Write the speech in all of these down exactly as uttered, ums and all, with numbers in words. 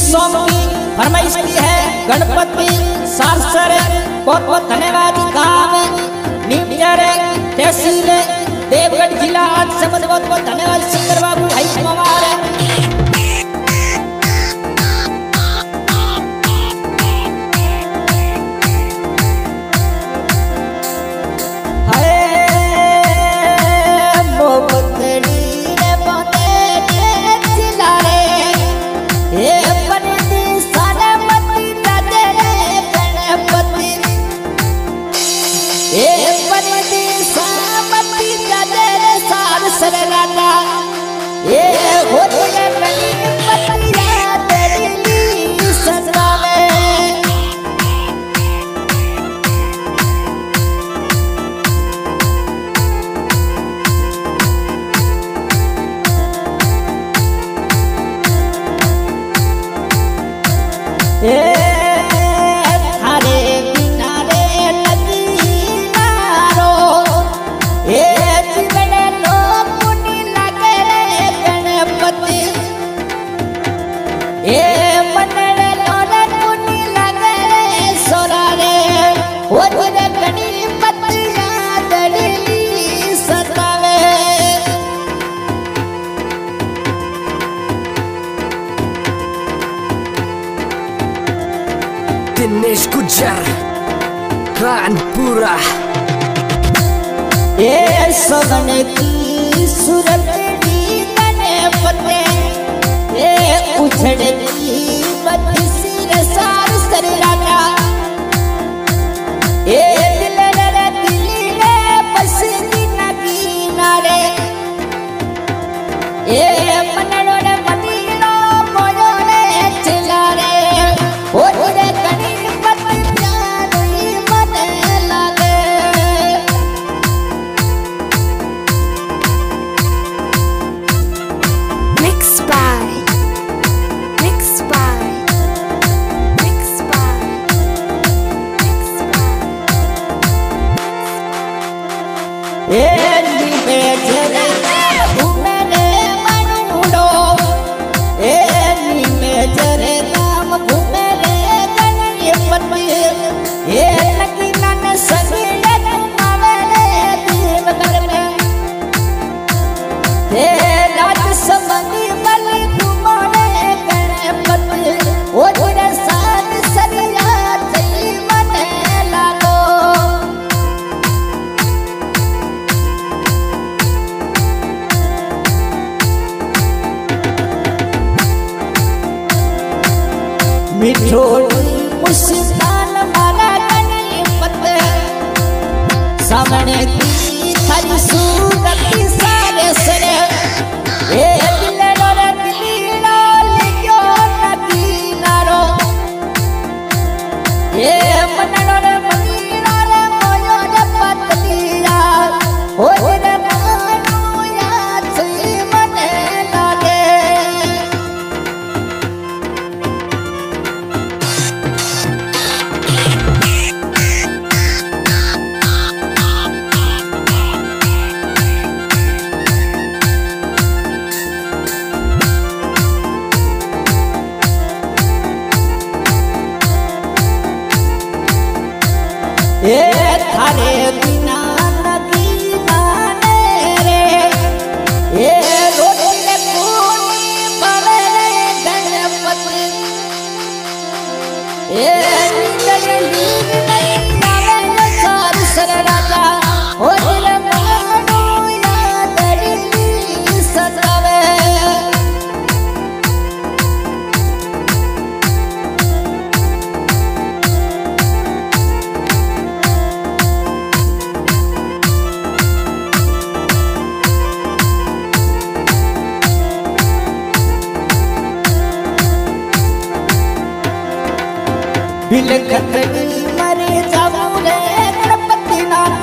Song की फरमाइश की है गणपति सारसर। बहुत बहुत धन्यवाद। काम नीमचर तहसील देवगढ़ जिला आज से बहुत बहुत धन्यवाद सिंगर बाबू भाई कुमार। दिनेश गुज्जर कानपुरा। ये सगन की सूरत तने पते ये उछड़ती बत्ती सिर सार सरियाना ये दिल रे दिल रे बस नगीना रे ये मननो रे मदीनो मोयो रे चला रे ओ रे मिठोड़ी मुस्कान मारा गणपत सामने की थारी सूरत सारे सरे ए दिलरो रे दिलीनो लियो नदीनारो ए मननो रे मदीनो रे मोयो रे पतलिया ओ रे मानो याद से मने लागे। ये थारे बिना नगीना रे ये रोटी ने पूनी बने रे गणपति ये नीली नहीं आवे सार सर राजा हो रे मानो याद री सतावे। बिलखतड़ी मरे जाऊं रे गणपति नाथ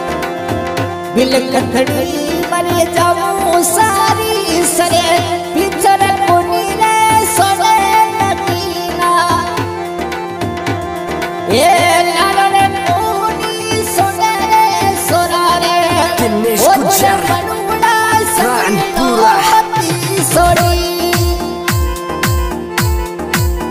बिलखतड़ी मरे जाऊं सारी सरे पिछड़ पुनी रे सोने नगीना ये लालो रे पुनी सोने रे सोना रे दिनेश गुज्जर कानपुरा। सोरी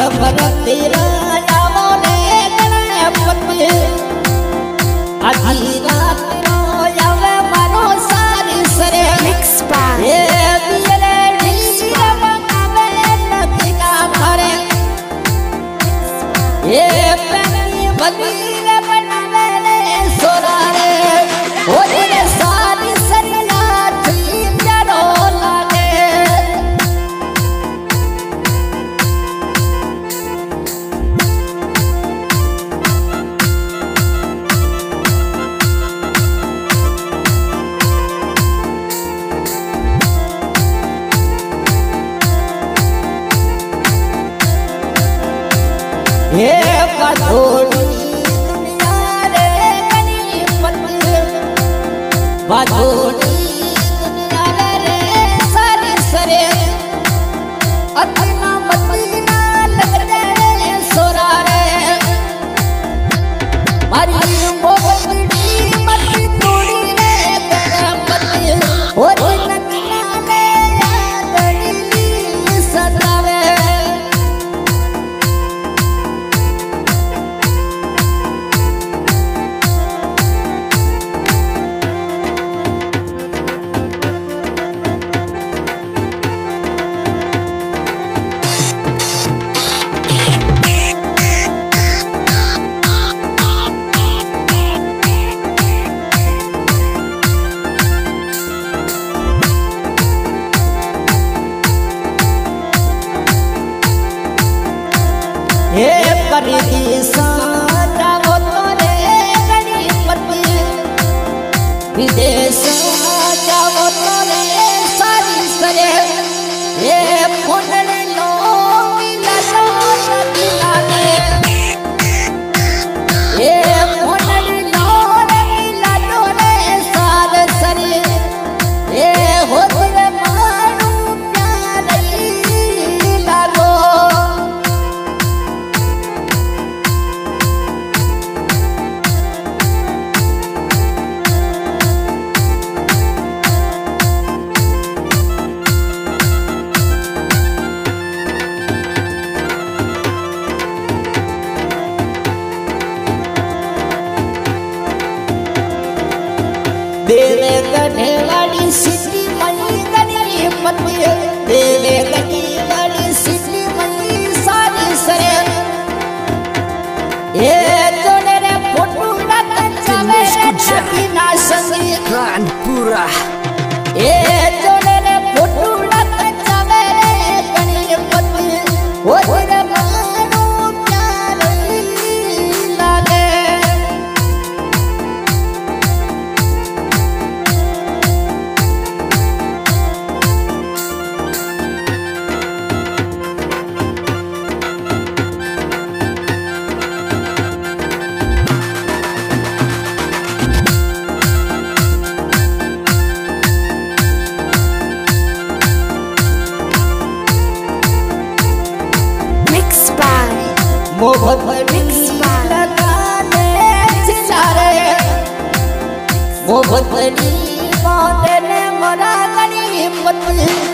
भरती राजाओ ने गणपति आधी रात रो आवे मारो सारी सरे Mix by ये दिले ढीले बनावे नदिया घरे ये पैनी बदीले बनावे ले सोरा रे ओ दिले सारी सरिया थी जड़ो लागे ये बाधोड़ी दुनिया रे गणपति बाधोड़ी दुनिया रे सारी सरे अतना मदीना लग रे सोरा रे मारी मोगड़ी मती तोड़ी रे गणपति ओ नगना रे यादड़ी सदावे हे परिधि साजाओ तोरे गणपति विदेश जाओ तोरे सारी सरे हे फुंडड़ी लो मिलनो नदिया ने हे फुंडड़ी लो मिलनो रे सार सरे हे होतरे मारू प्यारी लागो देवे गढ़ेवाड़ी सिटी मई गणपति देवे गढ़ेवाड़ी सिटी मई सारी सरे ये जोड़े रे फोटो रत चवे रे ना संगी Kanpura. ये जोड़े रे फोटो रत चवे रे गणपति ओ रे मानो प्यारी लागे Mix by मोहब्बती लगाने सितारे मोहब्बती बांधने मरा गणपति